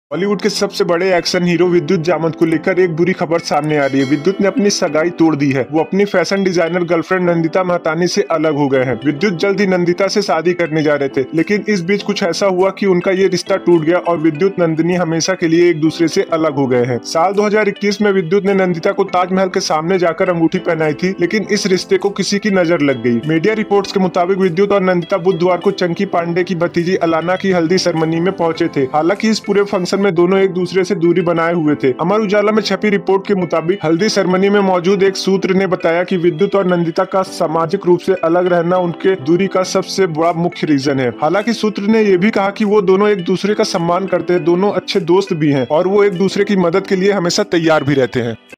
बॉलीवुड के सबसे बड़े एक्शन हीरो विद्युत जामत को लेकर एक बुरी खबर सामने आ रही है। विद्युत ने अपनी सगाई तोड़ दी है। वो अपनी fashion designer girlfriend Nandita Mahtani से अलग हो गए हैं। विद्युत जल्द ही नंदिता से शादी करने जा रहे थे, लेकिन इस बीच कुछ ऐसा हुआ कि उनका ये रिश्ता टूट गया और विद्युत नंदिनी हमेशा के लिए एक दूसरे से अलग हो गए हैं। साल 2021 में विद्युत ने नंदिता को ताजमहल के सामने जाकर अंगूठी पहनाई थी, लेकिन इस रिश्ते को किसी की नजर लग गई। मीडिया रिपोर्ट्स के मुताबिक विद्युत और नंदिता बुधवार को चंकी पांडे की भतीजी अलाना की हल्दी सेरेमनी में पहुंचे थे। हालांकि इस पूरे फंक्शन में दोनों एक दूसरे से दूरी बनाए हुए थे। अमर उजाला में छपी रिपोर्ट के मुताबिक हल्दी सेरेमनी में मौजूद एक सूत्र ने बताया कि विद्युत और नंदिता का सामाजिक रूप से अलग रहना उनके दूरी का सबसे बड़ा मुख्य रीजन है। हालांकि सूत्र ने यह भी कहा कि वो दोनों एक दूसरे का सम्मान करते हैं, दोनों अच्छे दोस्त भी हैं और वो एक दूसरे की मदद के लिए हमेशा तैयार भी रहते हैं।